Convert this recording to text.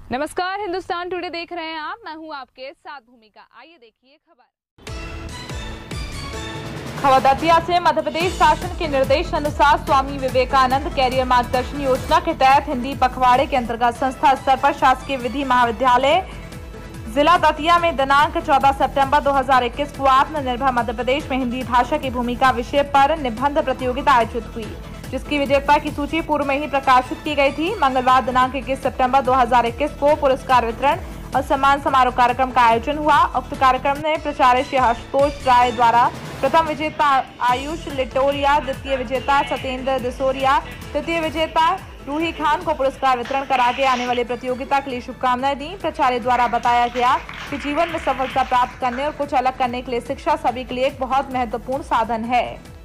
नमस्कार, हिंदुस्तान टुडे देख रहे हैं आप। मैं हूं आपके साथ भूमिका। आइए देखिए खबर दतिया से। मध्य प्रदेश शासन के निर्देश अनुसार स्वामी विवेकानंद कैरियर मार्गदर्शन योजना के तहत हिंदी पखवाड़े के अंतर्गत संस्था स्तर पर शासकीय विधि महाविद्यालय जिला दतिया में दिनांक 14 सितंबर 2021 को आत्मनिर्भर मध्य प्रदेश में हिंदी भाषा की भूमिका विषय पर निबंध प्रतियोगिता आयोजित हुई, जिसकी विजेता की सूची पूर्व में ही प्रकाशित की गई थी। मंगलवार दिनांक 21 सितंबर 2021 को पुरस्कार वितरण और सम्मान समारोह कार्यक्रम का आयोजन हुआ। उक्त कार्यक्रम में प्राचार्य श्री आशुतोष राय द्वारा प्रथम विजेता आयुष लिटोरिया, द्वितीय विजेता सत्येंद्र दिसोरिया, तृतीय विजेता रूही खान को पुरस्कार वितरण करा के आने वाली प्रतियोगिता के लिए शुभकामनाएं दी। प्राचार्य द्वारा बताया गया कि जीवन में सफलता प्राप्त करने और कुछ अलग करने के लिए शिक्षा सभी के लिए एक बहुत महत्वपूर्ण साधन है।